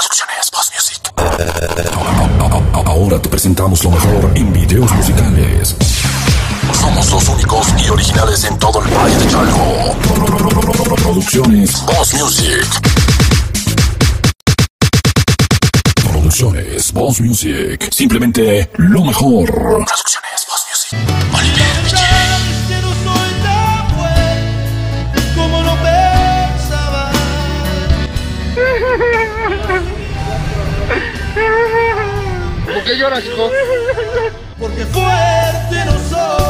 Traducciones Boss Music. Ahora te presentamos lo mejor en videos musicales. Somos los únicos y originales en todo el Valle de Chalco. Producciones Boss Music. Producciones Boss Music. Simplemente lo mejor. Producciones Boss Music. Oliver Villay. ¿Por qué lloras, hijo? Porque fuerte no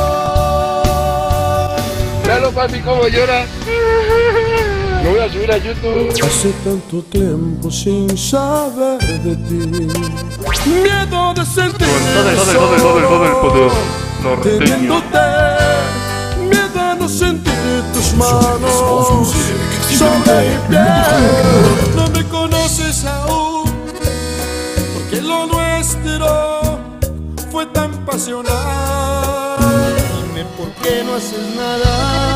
soy. Míralo, papi, cómo llora. Lo voy a subir a YouTube. Hace tanto tiempo sin saber de ti. Miedo de sentir todo el poder norteño. teniéndote. Miedo a no sentir tus manos sobre mi piel. No me conoces aún, porque lo nuestro fue tan pasional. Dime por qué no haces nada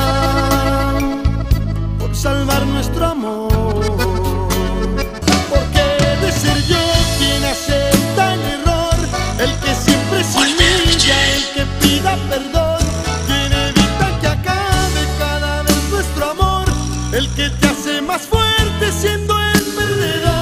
por salvar nuestro amor. ¿Por qué de ser yo quien acepta el error? El que siempre se humilla, el que pida perdón, quien evita que acabe cada vez nuestro amor, el que te hace más fuerte siendo el perdedor.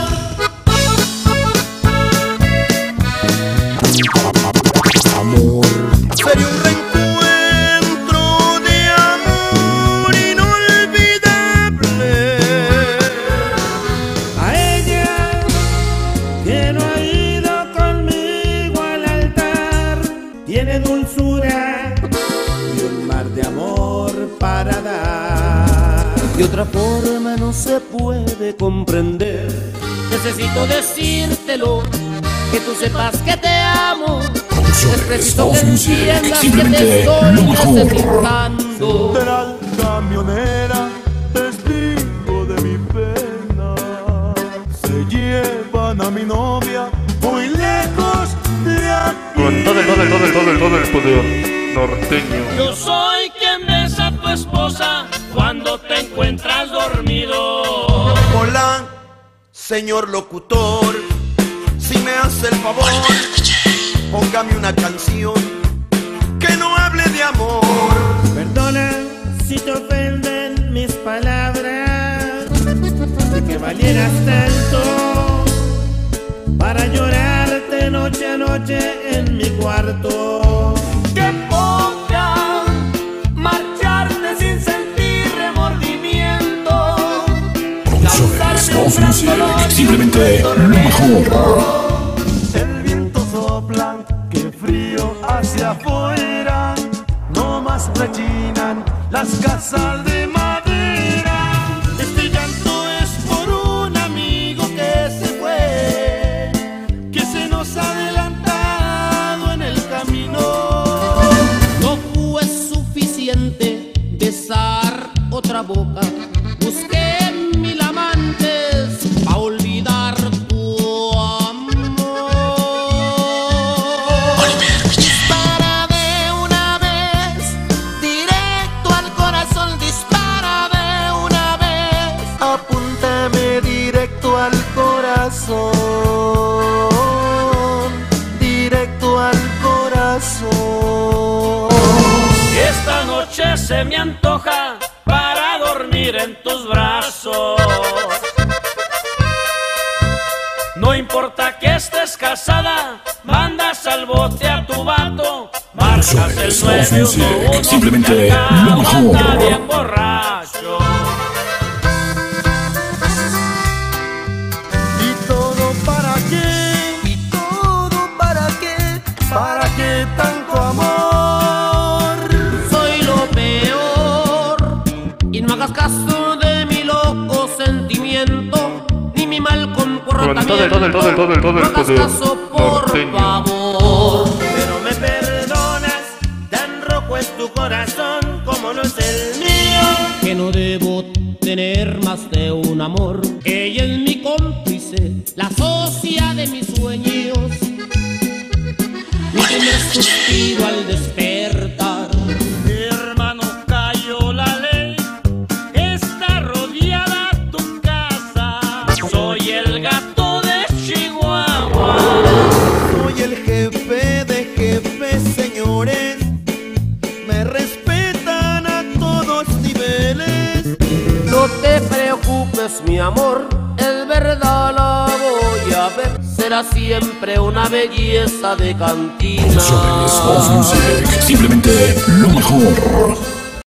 Amor sería un reencuentro de amor inolvidable. A ella que no ha ido conmigo al altar, tiene dulzura y un mar de amor para dar. De otra forma no se puede comprender. Necesito decírtelo, que tú sepas que te amo. Es preciso Boss que Music. entiendas que Simplemente te estoy lo mejor. necesitando. Central camionera, testigo de mi pena. Se llevan a mi novia muy lejos de aquí. Con todo el poder norteño. Yo soy quien besa a tu esposa cuando te encuentras dormido. Hola, señor locutor, si me hace el favor, póngame una canción que no hable de amor. Perdona si te ofenden mis palabras, de que valieras tanto para llorarte noche a noche en mi cuarto. ¡Qué poca! Marcharte sin sentir remordimiento. Producciones Boss Music. Simplemente lo mejor. El viento sopla, que frío hacia afuera, no más rechinan las casas de madera. Este llanto es por un amigo que se fue, que se nos ha adelantado en el camino. No fue suficiente besar otra boca. Busqué mil amantes a olvidar tu amor. Dispara de una vez, directo al corazón, dispara de una vez. Apúntame directo al corazón, directo al corazón. Esta noche se me antoja para dormir en tus brazos. No importa que estés casada, mandas al bote a tu vato, marcas el Producciones Boss Music. 911, Simplemente que lo acaba mejor. bien borracho. ¿Y todo para qué? ¿Y todo para qué? ¿Para qué tanto amor? Soy lo peor y no hagas caso de mi loco sentimiento ni mi mal comportamiento. Con todo el No hagas poder caso, por norteño. favor. Pero me perdonas, tan rojo es tu corazón como no es el mío. Que no debo tener más de un amor. Ella es mi cómplice, la socia de mis sueños. Mi primer suspiro al despertar. Hermano, cayó la ley. Está rodeada tu casa. Soy el gato de es mi amor, es verdad, la voy a ver. Será siempre una belleza de cantina. Eso es Off Music, simplemente lo mejor.